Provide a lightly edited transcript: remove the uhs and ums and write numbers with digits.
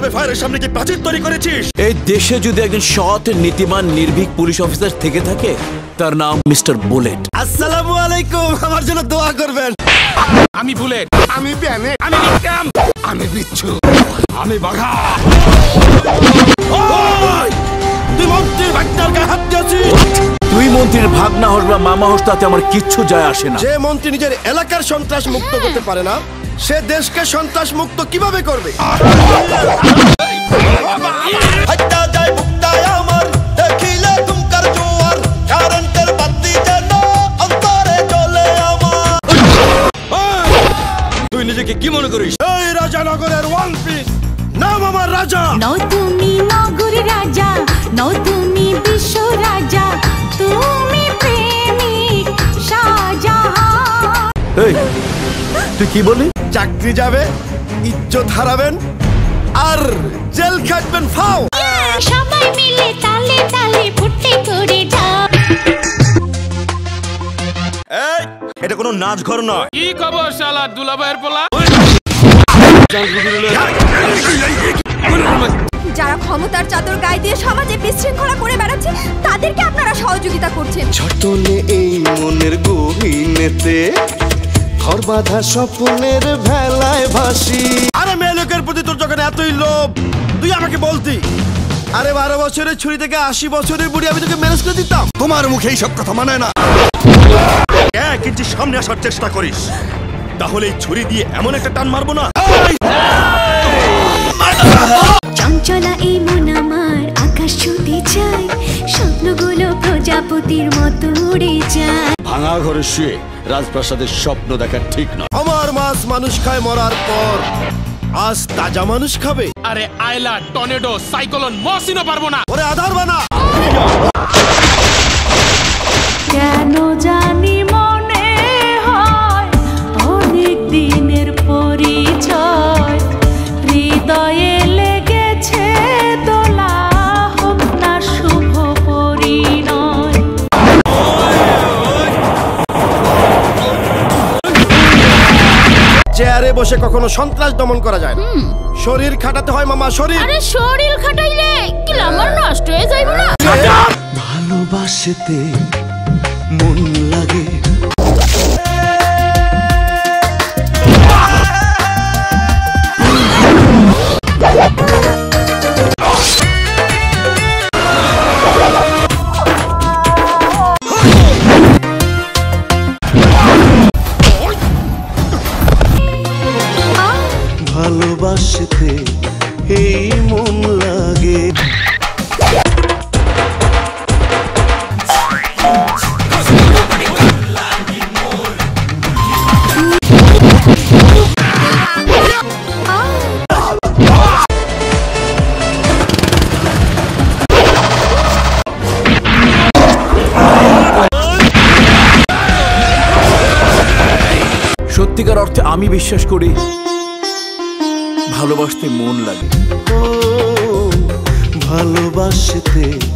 তবে ফায়ারের সামনে কি প্রাচীর তৈরি করেছিস? এই দেশে যদি একজন সৎ, নীতিমান, নির্ভীক পুলিশ অফিসার থেকে থাকে, তার নাম মিস্টার বুলেট। আসসালামু আলাইকুম, আমার জন্য দোয়া করবেন। আমি বুলেট, আমি প্যানে, আমি বিক্রম, আমি বিচ্ছু, আমি বাঘা। তুই মন্ত্রীর ভাগনার গায়ে হাত দিয়েছিস। তুই মন্ত্রীর ভাগনা হোস বা মামা হোস, তাতে আমার কিচ্ছু যায় আসে না। যে মন্ত্রী নিজের এলাকার সন্ত্রাস মুক্ত করতে পারে না, সে দেশকে সন্ত্রাস মুক্ত কিভাবে করবে? তুই নিজেকে কি মনে করিস? এই রাজানগরের ওয়ান পিস নাম আমার রাজা। নও তুমি নগর রাজা, নও তুমি বিশ্ব রাজা, তুমি প্রেমিক শাহজাহান। এই তুই কি বলি? চাকরি যাবে, ইজ্জত হারাবেন, আর জেল খাটবেন। ফাও সবাই মিলে তালে তালে ফুটে করে যাও। এই এটা কোনো নাচ ঘর নয়। কি খবর শালা দুলাভাইয়ের পোলা? যারা ক্ষমতার চাদর গায়ে দিয়ে সমাজে বিশৃঙ্খলা করে বেড়াচ্ছে, তাদেরকে আপনারা সহযোগিতা করছেন। ঝটনে এই মনের গহীনেতে ঘর বাঁধা স্বপ্নের ভেলায় ভাসি। আরে মেয়ে লোকের প্রতি তোর যখন এতই লোভ, তুই আমাকে বলতি আরে 12 বছরের ছুরি থেকে 80 বছরের বুড়ি আমি তোকে ম্যানেজ করে দিতাম। তোমার মুখে এই সব কথা মানায় না। এক ইঞ্চি সামনে আসার চেষ্টা করিস, তাহলে এই ছুরি দিয়ে এমন একটা টান মারবো না। চঞ্চলা এই মন আমার আকাশ ছুতে চায়, স্বপ্নগুলো প্রজাপতির মতো উড়ে যায়। ভাঙা ঘরে শুয়ে রাজপ্রাসাদের স্বপ্ন দেখা ঠিক নয়। আমার মাছ মানুষ খায় মরার পর, আজ তাজা মানুষ খাবে। আরে আয়লা, টর্নেডো, সাইক্লোন, মসিনও পারবো না। ওরে আধার বানা। কেন জানি মনে হয় অনেক দিনের পরিচয়, হৃদয়ে লেগেছে দোলা, হোক না শুভ পরিণয়। চেয়ারে বসে কখনো সন্ত্রাস দমন করা যায় না, শরীর খাটাতে হয় মামা, শরীর। আরে শরীর খাটাইলে গ্ল্যামার নষ্ট হয়ে যাইব না? ভালোবাসতে মন লাগে, ভালোবাসতে এই মন লাগে। সত্যিকার অর্থে আমি বিশ্বাস করি ভালোবাসতে মন লাগে। ভালোবাসতে